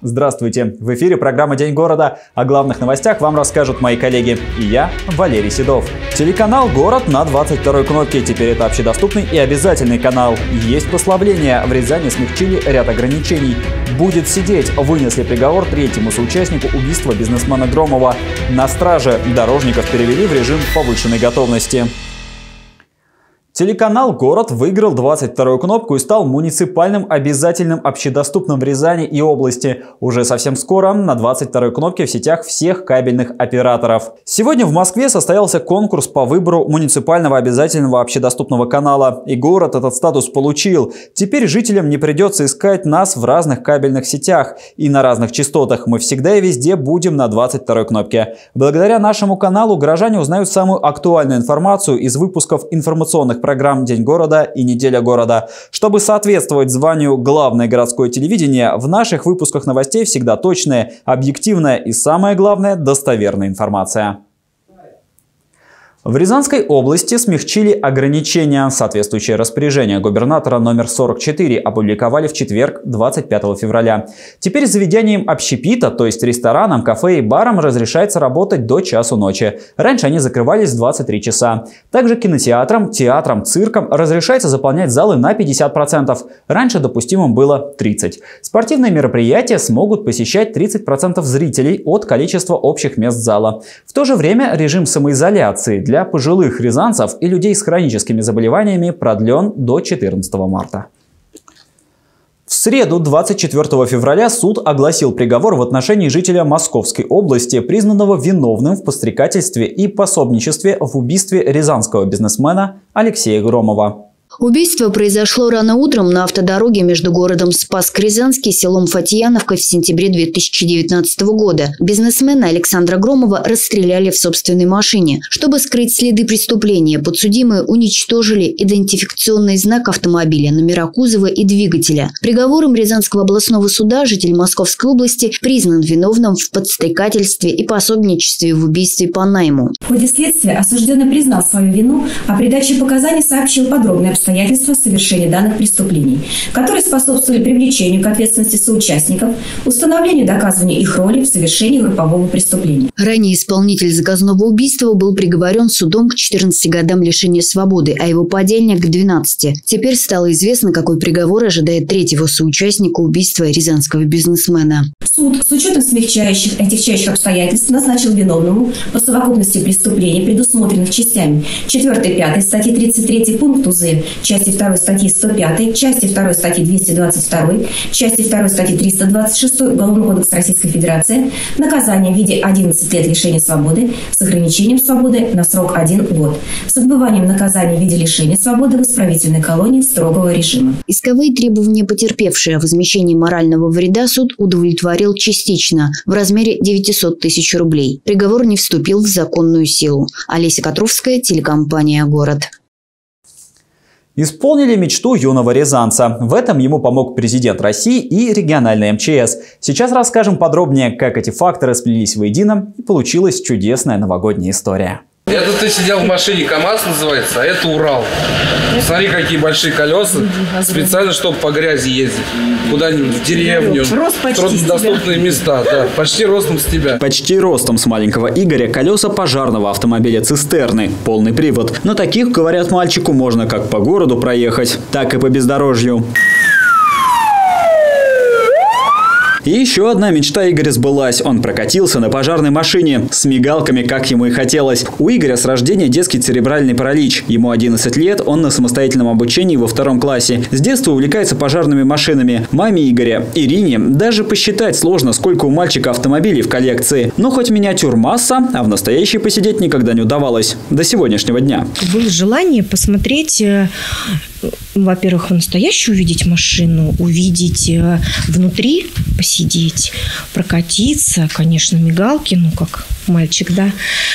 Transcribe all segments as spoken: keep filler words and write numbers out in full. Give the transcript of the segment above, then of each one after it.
Здравствуйте! В эфире программа «День города». О главных новостях вам расскажут мои коллеги и я, Валерий Седов. Телеканал «Город» на двадцать второй кнопке. Теперь это общедоступный и обязательный канал. Есть послабление. В Рязани смягчили ряд ограничений. Будет сидеть. Вынесли приговор третьему соучастнику убийства бизнесмена Громова. На страже. Дорожников перевели в режим повышенной готовности. Телеканал «Город» выиграл двадцать вторую кнопку и стал муниципальным обязательным общедоступным в Рязани и области. Уже совсем скоро на двадцать второй кнопке в сетях всех кабельных операторов. Сегодня в Москве состоялся конкурс по выбору муниципального обязательного общедоступного канала. И «Город» этот статус получил. Теперь жителям не придется искать нас в разных кабельных сетях и на разных частотах. Мы всегда и везде будем на двадцать второй кнопке. Благодаря нашему каналу горожане узнают самую актуальную информацию из выпусков информационных программ «День города» и «Неделя города». Чтобы соответствовать званию «Главное городское телевидение», в наших выпусках новостей всегда точная, объективная и, самое главное, достоверная информация. В Рязанской области смягчили ограничения. Соответствующее распоряжение губернатора номер сорок четыре опубликовали в четверг, двадцать пятого февраля. Теперь заведениям общепита, то есть ресторанам, кафе и барам, разрешается работать до часу ночи. Раньше они закрывались в двадцать три часа. Также кинотеатрам, театрам, циркам разрешается заполнять залы на пятьдесят процентов. Раньше допустимым было тридцать процентов. Спортивные мероприятия смогут посещать тридцать процентов зрителей от количества общих мест зала. В то же время режим самоизоляции для пожилых рязанцев и людей с хроническими заболеваниями продлен до четырнадцатого марта. В среду, двадцать четвёртого февраля, суд огласил приговор в отношении жителя Московской области, признанного виновным в подстрекательстве и пособничестве в убийстве рязанского бизнесмена Алексея Громова. Убийство произошло рано утром на автодороге между городом Спасск-Рязанский и селом Фатьяновка в сентябре две тысячи девятнадцатого года. Бизнесмена Александра Громова расстреляли в собственной машине. Чтобы скрыть следы преступления, подсудимые уничтожили идентификационный знак автомобиля, номера кузова и двигателя. Приговором Рязанского областного суда житель Московской области признан виновным в подстрекательстве и пособничестве в убийстве по найму. В ходе следствия осужденный признал свою вину, а при даче показаний сообщил подробные обстоятельства обстоятельства совершения данных преступлений, которые способствовали привлечению к ответственности соучастников, установлению доказывания их роли в совершении группового преступления. Ранее исполнитель заказного убийства был приговорен судом к четырнадцати годам лишения свободы, а его подельник к двенадцати. Теперь стало известно, какой приговор ожидает третьего соучастника убийства рязанского бизнесмена. Суд с учетом смягчающих и отягчающих обстоятельств назначил виновному по совокупности преступлений, предусмотренных частями четвёртой и пятой статьи тридцать третий пункт УЗ, части второй статьи сто пятой, части второй статьи двести двадцать второй, части второй статьи триста двадцать шестой Уголовного кодекса Российской Федерации наказание в виде одиннадцати лет лишения свободы с ограничением свободы на срок один год, с отбыванием наказания в виде лишения свободы в исправительной колонии строгого режима. Исковые требования потерпевшие о возмещении морального вреда суд удовлетворил частично в размере девятисот тысяч рублей. Приговор не вступил в законную силу. Олеся Котровская, телекомпания «Город». Исполнили мечту юного рязанца. В этом ему помог президент России и региональный эм че эс. Сейчас расскажем подробнее, как эти факторы сплелись воедино, и получилась чудесная новогодняя история. Это ты сидел в машине, КамАЗ называется, а это Урал. Смотри, какие большие колеса. Специально, чтобы по грязи ездить. Куда-нибудь в деревню. В труднодоступные места. Да, почти ростом с тебя. Почти ростом с маленького Игоря колеса пожарного автомобиля «Цистерны». Полный привод. На таких, говорят мальчику, можно как по городу проехать, так и по бездорожью. И еще одна мечта Игоря сбылась. Он прокатился на пожарной машине с мигалками, как ему и хотелось. У Игоря с рождения детский церебральный паралич. Ему одиннадцать лет, он на самостоятельном обучении во втором классе. С детства увлекается пожарными машинами. Маме Игоря, Ирине, даже посчитать сложно, сколько у мальчика автомобилей в коллекции. Но хоть миниатюр масса, а в настоящей посидеть никогда не удавалось. До сегодняшнего дня. Было желание посмотреть, во-первых, настоящую увидеть машину, увидеть внутри, посидеть, прокатиться, конечно, мигалки, ну как мальчик, да,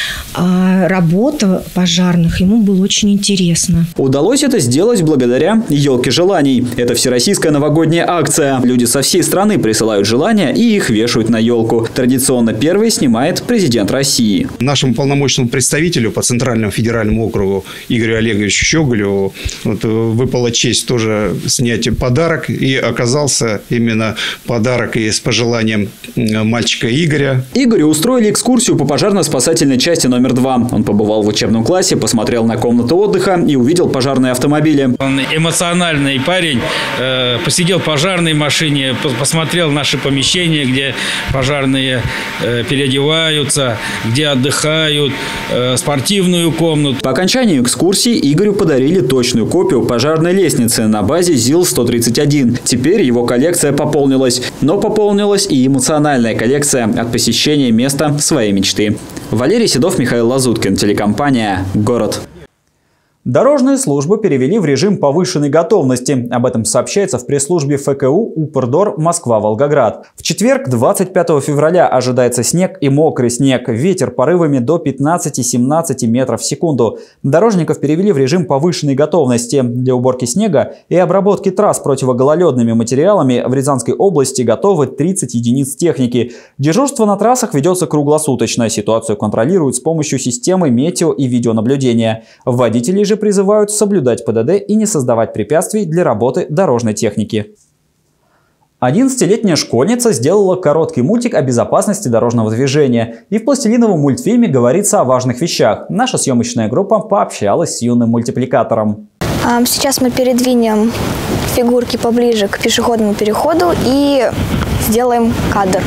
а работа пожарных ему было очень интересно. Удалось это сделать благодаря «Елке желаний». Это всероссийская новогодняя акция. Люди со всей страны присылают желания и их вешают на елку. Традиционно первый снимает президент России. Нашему полномочному представителю по Центральному федеральному округу Игорю Олеговичу Щеголеву вот, выпала честь тоже снять подарок. И оказался именно подарок и с пожеланием мальчика Игоря. Игорю устроили экскурсию по пожарно-спасательной части номер два. Он побывал в учебном классе, посмотрел на комнату отдыха и увидел пожарные автомобили. Он эмоциональный парень, э, посидел в пожарной машине, посмотрел наши помещения, где пожарные э, переодеваются, где отдыхают, э, спортивную комнату. По окончании экскурсии Игорю подарили точную копию пожарной лестницы на базе ЗИЛ сто тридцать один. Теперь его коллекция пополнилась. Но пополнилась и эмоциональная коллекция от посещения места своей мечты. Валерий Седов, Михаил Лазуткин, телекомпания «Город». Дорожные службы перевели в режим повышенной готовности. Об этом сообщается в пресс-службе ФКУ «Упрдор Москва-Волгоград». В четверг, двадцать пятого февраля, ожидается снег и мокрый снег. Ветер порывами до пятнадцати-семнадцати метров в секунду. Дорожников перевели в режим повышенной готовности. Для уборки снега и обработки трасс противогололедными материалами в Рязанской области готовы тридцать единиц техники. Дежурство на трассах ведется круглосуточно. Ситуацию контролируют с помощью системы метео- и видеонаблюдения. Водителей же призывают соблюдать ПДД и не создавать препятствий для работы дорожной техники. одиннадцатилетняя школьница сделала короткий мультик о безопасности дорожного движения. И в пластилиновом мультфильме говорится о важных вещах. Наша съемочная группа пообщалась с юным мультипликатором. Сейчас мы передвинем фигурки поближе к пешеходному переходу и сделаем кадр.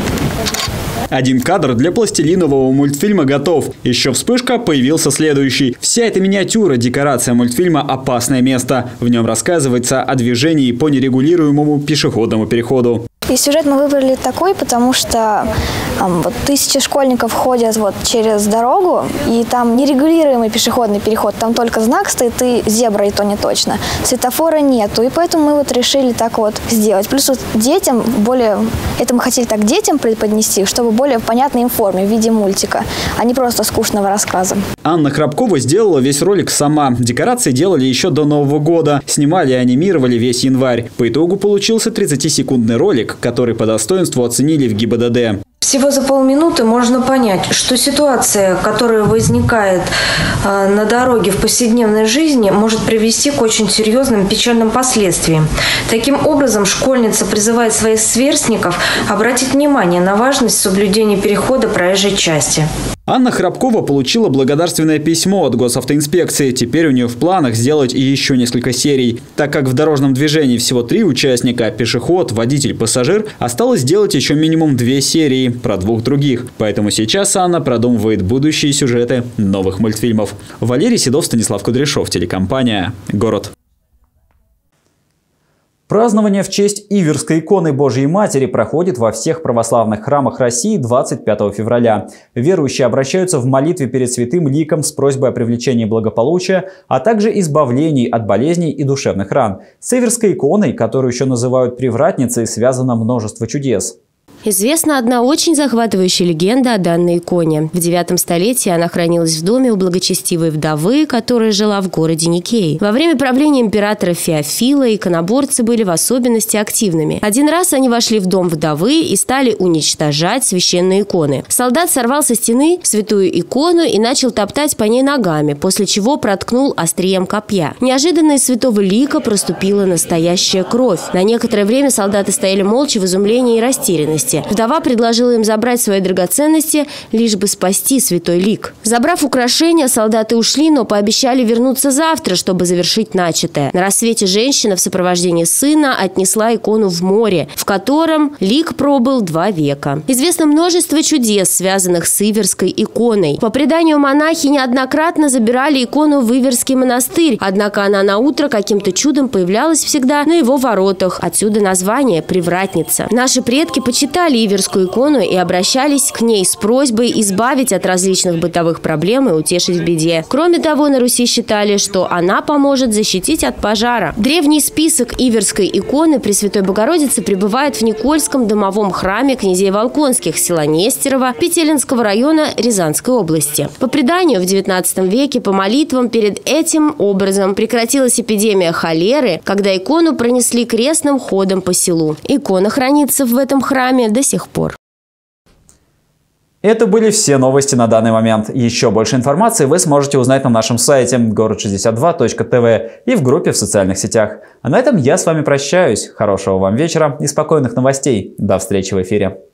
Один кадр для пластилинового мультфильма готов. Еще вспышка, появился следующий. Вся эта миниатюра – декорация мультфильма «Опасное место». В нем рассказывается о движении по нерегулируемому пешеходному переходу. И сюжет мы выбрали такой, потому что э, вот, тысячи школьников ходят вот, через дорогу, и там нерегулируемый пешеходный переход, там только знак стоит и зебра, и то не точно. Светофора нету, и поэтому мы вот решили так вот сделать. Плюс вот детям более, это мы хотели так детям преподнести, чтобы более в понятной им форме, в виде мультика, а не просто скучного рассказа. Анна Храбкова сделала весь ролик сама. Декорации делали еще до Нового года. Снимали и анимировали весь январь. По итогу получился тридцатисекундный ролик, который по достоинству оценили в ГИБДД. Всего за полминуты можно понять, что ситуация, которая возникает э, на дороге в повседневной жизни, может привести к очень серьезным печальным последствиям. Таким образом, школьница призывает своих сверстников обратить внимание на важность соблюдения перехода проезжей части. Анна Храбкова получила благодарственное письмо от госавтоинспекции. Теперь у нее в планах сделать и еще несколько серий. Так как в дорожном движении всего три участника – пешеход, водитель, пассажир – осталось сделать еще минимум две серии про двух других. Поэтому сейчас Анна продумывает будущие сюжеты новых мультфильмов. Валерий Седов, Станислав Кудряшов, телекомпания «Город». Празднование в честь Иверской иконы Божьей Матери проходит во всех православных храмах России двадцать пятого февраля. Верующие обращаются в молитве перед святым ликом с просьбой о привлечении благополучия, а также избавлении от болезней и душевных ран. С Иверской иконой, которую еще называют Привратницей, связано множество чудес. Известна одна очень захватывающая легенда о данной иконе. В девятом столетии она хранилась в доме у благочестивой вдовы, которая жила в городе Никей. Во время правления императора Феофила иконоборцы были в особенности активными. Один раз они вошли в дом вдовы и стали уничтожать священные иконы. Солдат сорвал со стены святую икону и начал топтать по ней ногами, после чего проткнул острием копья. Неожиданно из святого лика проступила настоящая кровь. На некоторое время солдаты стояли молча в изумлении и растерянности. Вдова предложила им забрать свои драгоценности, лишь бы спасти святой лик. Забрав украшения, солдаты ушли, но пообещали вернуться завтра, чтобы завершить начатое. На рассвете женщина в сопровождении сына отнесла икону в море, в котором лик пробыл два века. Известно множество чудес, связанных с Иверской иконой. По преданию, монахи неоднократно забирали икону в Иверский монастырь, однако она на утро каким-то чудом появлялась всегда на его воротах. Отсюда название «Привратница». Наши предки почитали почитали Иверскую икону и обращались к ней с просьбой избавить от различных бытовых проблем и утешить в беде. Кроме того, на Руси считали, что она поможет защитить от пожара. Древний список Иверской иконы Пресвятой Богородицы пребывает в Никольском домовом храме князей Волконских села Нестерово Петелинского района Рязанской области. По преданию, в девятнадцатом веке по молитвам перед этим образом прекратилась эпидемия холеры, когда икону пронесли крестным ходом по селу. Икона хранится в этом храме до сих пор. Это были все новости на данный момент. Еще больше информации вы сможете узнать на нашем сайте город шестьдесят два точка тв и в группе в социальных сетях. А на этом я с вами прощаюсь. Хорошего вам вечера и спокойных новостей. До встречи в эфире.